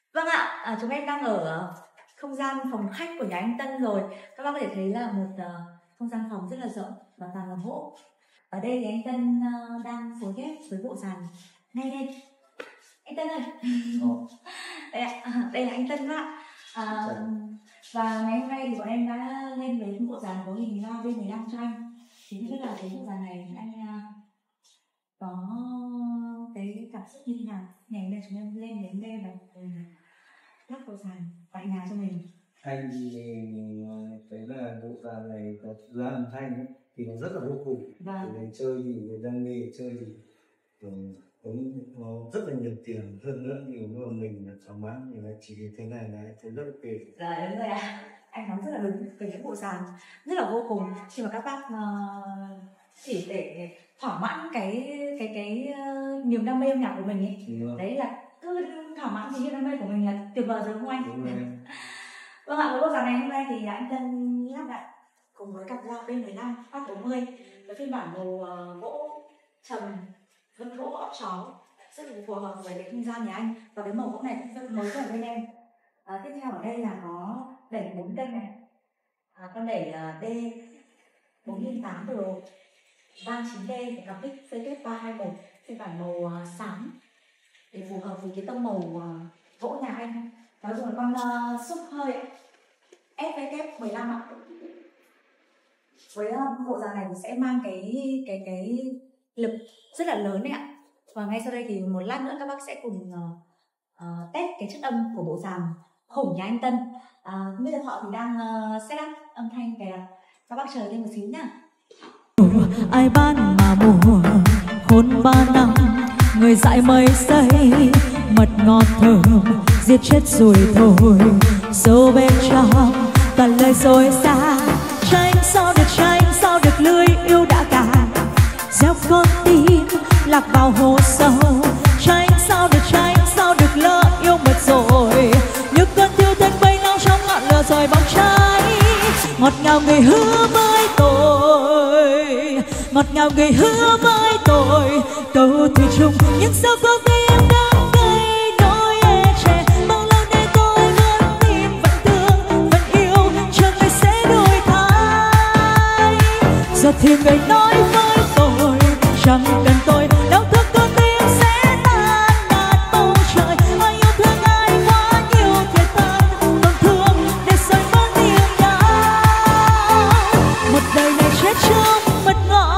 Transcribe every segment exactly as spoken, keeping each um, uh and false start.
Vâng ạ, à, chúng em đang ở không gian phòng khách của nhà anh Tân rồi. Các bác có thể thấy là một uh, không gian phòng rất là rộng và toàn là gỗ. Ở đây thì anh Tân uh, đang phối ghép với bộ dàn ngay đây. Anh Tân ơi, đây, ạ, đây là anh Tân ạ. À, và ngày hôm nay thì bọn em đã lên với bộ dàn có hình loa V mười lăm cho anh. Thì không biết là cái bộ dàn này anh uh, có cái cảm xúc như thế nào? Ngày hôm nay chúng em lên đến đây là lắp bộ dàn tại nhà cho mình. Anh thì thấy là bộ dàn này có ra âm thanh ấy, thì nó rất là vô cùng. Vâng. Để chơi gì, để đam mê chơi gì, cũng nó rất là nhiều tiền hơn nữa, nhưng mà mình là thỏa mãn thì là chỉ thế này là thấy rất ok. Dạ đúng rồi ạ. À. Anh nói rất là đúng về cái bộ dàn rất là vô cùng khi mà các bác uh, chỉ để thỏa mãn cái cái cái uh, niềm đam mê âm nhạc của mình ấy. Đúng đấy là cứ thỏa mãn cái niềm đam mê của mình là tuyệt vời rồi đúng không anh? Đúng rồi. Vâng ạ, với bộ dàn này hôm nay thì anh Tân lắp đặt cùng với cặp loa V mười lăm phát bốn mươi với phiên bản màu uh, gỗ trầm vân gỗ óc chó rất là phù hợp với cái không gian nhà anh, và cái màu gỗ này cũng rất mới ở bên em. À, tiếp theo ở đây là có đẩy bốn kênh này, à, con đẩy uh, D bốn nghìn tám Pro van chín D để cặp mic C K ba hai một phiên bản màu uh, xám để phù hợp với cái tông màu uh, gỗ nhà anh. Nó dùng con uh, xúc hơi S V K mười lăm ạ. Với uh, bộ dàn này thì sẽ mang cái cái cái lực rất là lớn đấy ạ. Và ngay sau đây thì một lát nữa các bác sẽ cùng uh, uh, test cái chất âm của bộ dàn khủng nhà anh Tân. Uh, bây giờ họ thì đang uh, set up âm thanh kìa. Các bác chờ thêm một xíu nhá. Ai ban mà mùa hôn ba năm, người dại mây say mật ngọt thơm giết chết rồi thôi. Sâu bên trong toàn lời dối xa, tranh sao được tranh sao được lưới yêu đã cạn, gieo con tim lạc vào hồ sâu. Tranh sao được tranh sao được lỡ yêu mệt rồi, như cơn thiêu thân bay lao trong ngọn lửa rồi bóng cháy. Ngọt ngào người hứa với tôi, ngọt ngào người hứa với tôi, câu thủy chung nhưng sao có tim đang gây nỗi ê chề. Bao lâu nay tôi vẫn tin vẫn thương vẫn yêu, chờ người sẽ đổi thay. Giờ thì người nói với tôi chẳng cần tôi, đau thương con tim sẽ tan nát bầu trời. Ai yêu thương ai quá nhiều thiệt thân tổn thương để rồi vẫn yêu nhau. Một đời này chết trong mật ngọt.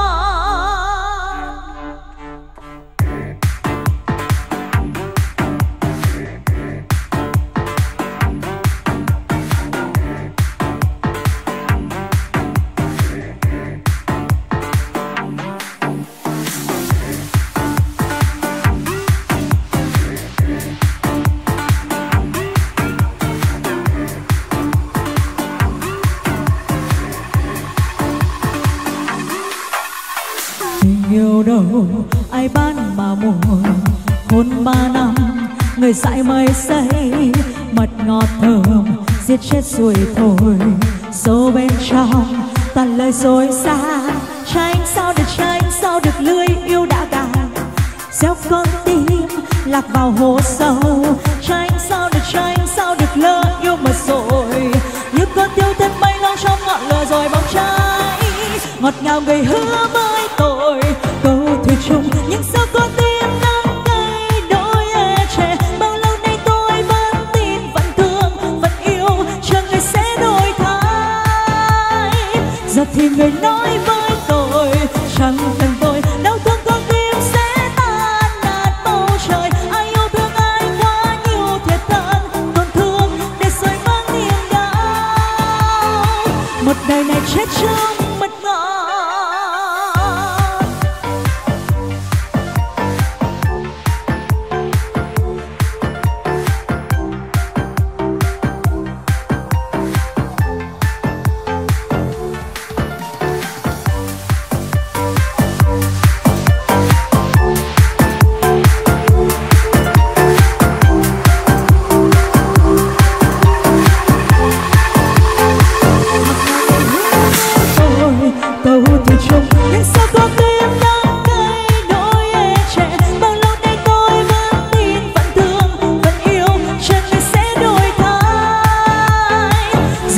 Yêu đâu ai ban mà mùa hôn ba năm, người dại mây say mật ngọt thơm giết chết rồi thôi. Sâu bên trong toàn lời dối xa, tranh sao được tranh sao được lưới yêu đã cạn, gieo con tim lạc vào hồ sâu. Tranh sao được tranh sao được lỡ yêu mệt rồi, như con tiêu thân bay lao trong ngọn lửa rồi bóng cháy. Ngọt ngào người hứa với tôi, câu thủy chung nhưng sao con tim đang gây nỗi ê chề. Bao lâu nay tôi vẫn tin vẫn thương vẫn yêu, chờ người sẽ đổi thay. Giờ thì người nói với tôi chẳng cần tôi, đau thương con tim sẽ tan nát bầu trời. Ai yêu thương ai quá nhiều thiệt thân tổn thương để rồi mang niềm đau. Một đời này chết trong mật ngọt.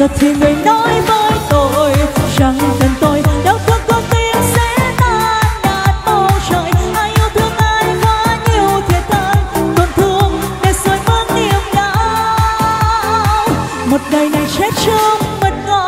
giờ thì người nói với tôi rằng cần tôi đau thương con tim sẽ tan nhạt bầu trời. Ai yêu thương ai quá nhiều thiệt thân, tổn thương để rồi bước niềm đau. Một đời này chết trong mật ngọt.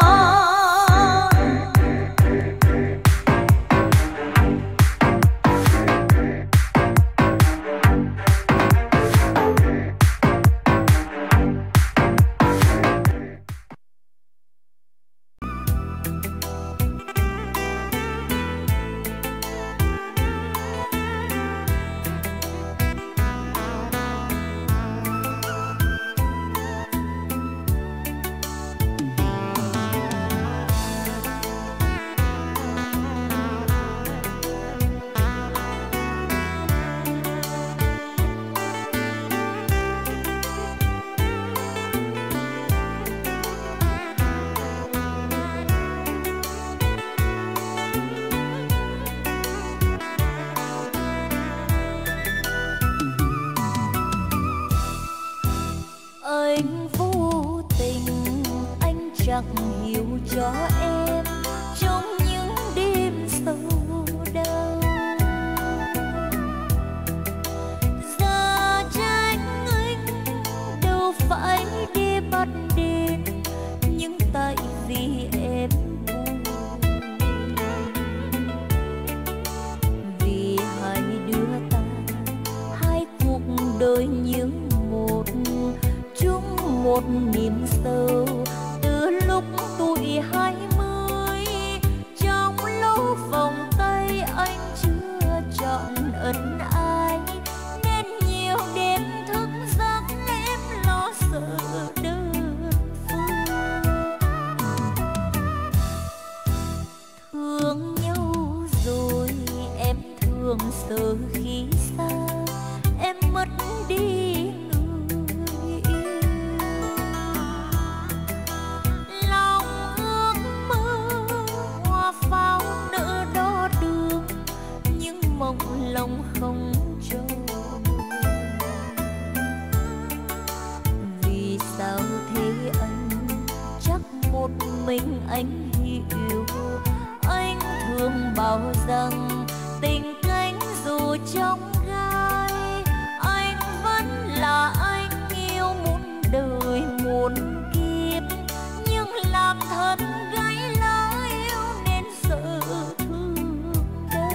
Anh vô tình, anh chẳng hiểu cho em trong những đêm sâu đau. Giờ trách anh đâu phải đi bắt đến, nhưng tại vì em buồn. Vì hai đứa ta, hai cuộc đời như một, chung một niềm sâu từ lúc tuổi hai mươi. Trong lỗ vòng tay anh chưa chọn ân ai, nên nhiều đêm thức giấc em lo sợ đơn phương. Thương nhau rồi em thường sợ khi xa em mất đi. Lòng không trôi. Vì sao thế anh, chắc một mình anh hiểu. Anh thường bảo rằng tình cánh dù trong gai, anh vẫn là anh yêu muôn đời muôn kiếp. Nhưng làm thân gái lỡ yêu nên sợ thương đau.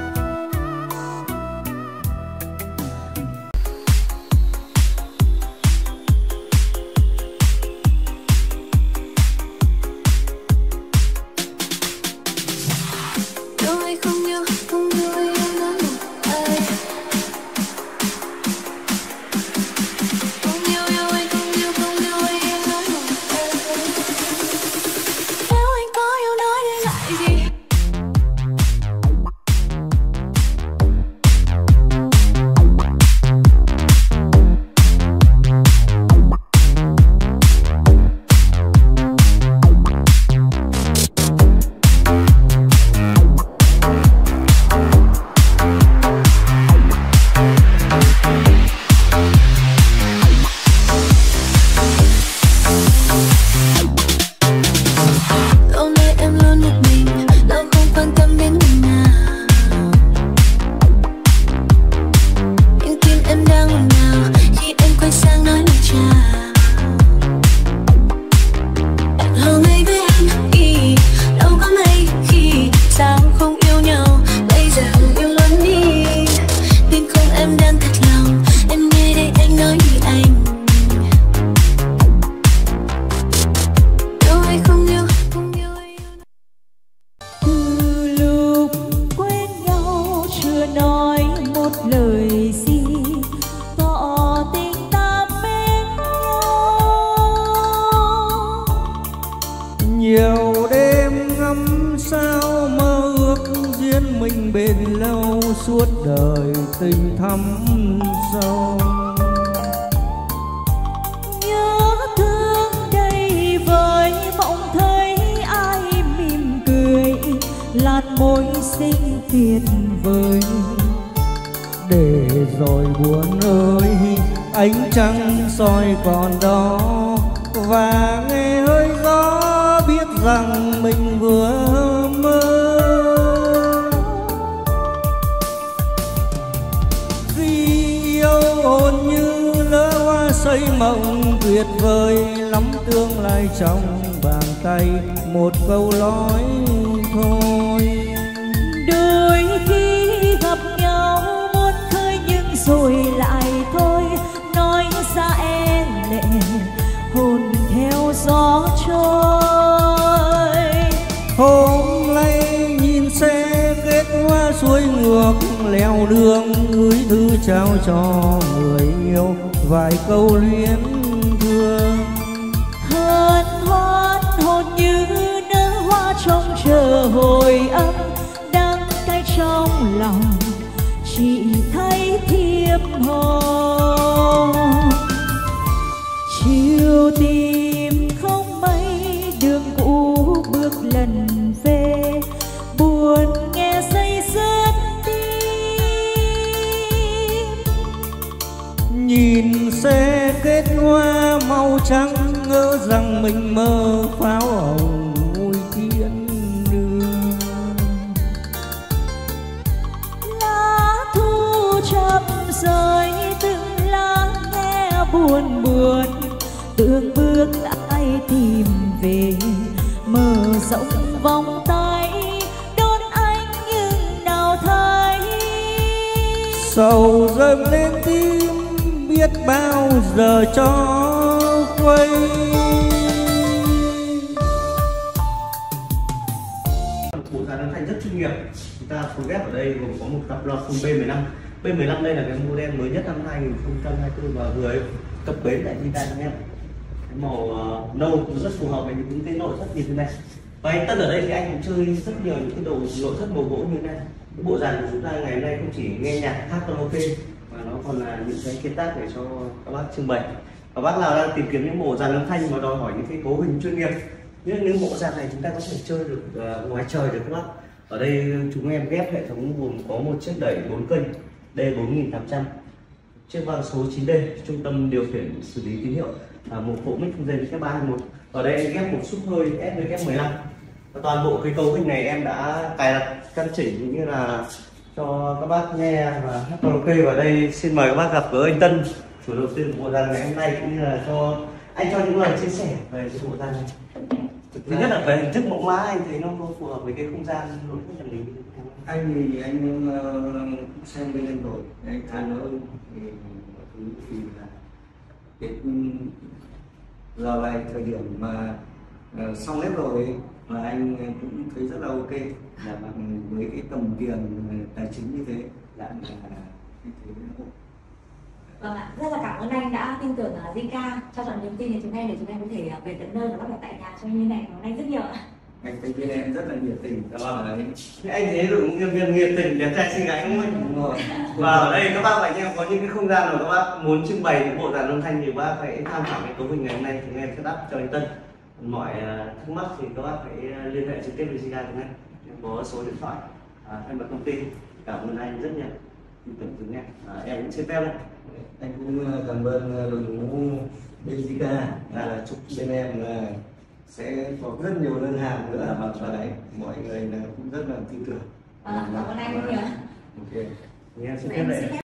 Nhiều đêm ngắm sao mơ ước duyên mình bền lâu suốt đời tình thắm sâu. Nhớ thương đầy vơi mộng thấy ai mỉm cười, làn môi xinh tuyệt vời. Để rồi buồn ơi ánh trăng soi còn đó và nghe hơi rằng mình vừa mơ. Khi yêu hồn như lỡ hoa xây mộng, tuyệt vời lắm tương lai trong bàn tay, một câu nói thôi. Đôi khi gặp nhau muốn khơi nhưng rồi lại thôi, nói ra e lệ hồn theo gió trôi. Hôm nay nhìn xe kết hoa xuôi ngược leo đường, gửi thư trao cho người yêu vài câu luyến thương. Hân hoan hồn như nở hoa trong chờ hồi âm, đắng cay trong lòng chỉ thấy thiệp hồng. Chiều tìm không mấy đường cũ bước lần về, buồn nghe say rớt tim. Nhìn xe kết hoa màu trắng, ngỡ rằng mình mơ pháo hồng vui thiên đường. Lá thu chậm rơi từng lá nghe buồn buồn, từng bước lại tìm về mở rộng vòng tay đón anh nhưng nào thấy. Sầu dâng lên tim biết bao giờ cho quay. Bộ dàn âm thanh rất chuyên nghiệp. Chúng ta phối ghép ở đây gồm có một cặp loa phun B mười lăm. B mười lăm đây là cái model mới nhất năm hai nghìn không trăm hai mươi tư và vừa cập bến tại Titan anh em. Cái màu uh, nâu cũng rất phù hợp với những cái nội thất như thế này. Và anh Tân ở đây thì anh cũng chơi rất nhiều những cái đồ nội thất màu gỗ như thế này. Cái bộ dàn của chúng ta ngày hôm nay không chỉ nghe nhạc hát karaoke mà nó còn là những cái kiệt tác để cho các bác trưng bày. Và bác nào đang tìm kiếm những bộ dàn âm thanh mà đòi hỏi những cái cấu hình chuyên nghiệp, nhưng những bộ dàn này chúng ta có thể chơi được uh, ngoài trời được các bác. Ở đây chúng em ghép hệ thống gồm có một chiếc đẩy bốn kênh D bốn nghìn tám trăm, chiếc vang số chín D, trung tâm điều khiển xử lý tín hiệu, và một bộ mic không dây với ba hai một. Ở đây em ghép một súp hơi S W F mười lăm. Và toàn bộ cái cấu hình này em đã cài đặt căn chỉnh cũng như là cho các bác nghe và hát karaoke. Và đây xin mời các bác gặp gỡ anh Tân, chủ đầu tư của bộ dàn ngày hôm nay, cũng như là cho anh cho những lời chia sẻ về cái bộ dàn này. Thứ nhất là về hình thức mẫu mã anh thấy nó phù hợp với cái không gian nội thất nhà mình. Anh thì anh uh, xem bên anh rồi, anh thấy nó thì mọi thứ thì là cái giờ này thời điểm mà uh, xong hết rồi ấy, mà anh cũng thấy rất là ok, là bằng với cái tầm tiền tài chính như thế là anh thấy Vâng ạ, rất là cảm ơn anh đã tin tưởng uh, Zika cho chọn niềm tin để chúng em để chúng em có thể uh, về tận nơi và lắp đặt tại nhà cho như thế này. Cảm ơn anh rất nhiều ạ. anh thấy bên em rất là nhiệt tình. Vâng, anh thấy được nhân viên nhiệt tình, đẹp trai xinh gái không anh? Đúng rồi. Và ở đây các bác và anh em có những cái không gian mà các bác muốn trưng bày những bộ dàn âm thanh thì các bác hãy tham khảo cái cấu hình ngày hôm nay chúng em set up cho anh Tân. Mọi thắc mắc thì các bác phải liên hệ trực tiếp với Zika chúng em. Em có số điện thoại, à, em và công ty. Cảm ơn anh rất nhiều. Tin tưởng chúng em. À, em cũng xin phép đây. Anh cũng cảm ơn đội ngũ bên Zika, là chúc bên em là sẽ có rất nhiều đơn hàng nữa, và đấy mọi người là cũng rất là tin tưởng. Vâng, cảm ơn anh rất nhiều. Ok. Em xin phép đây.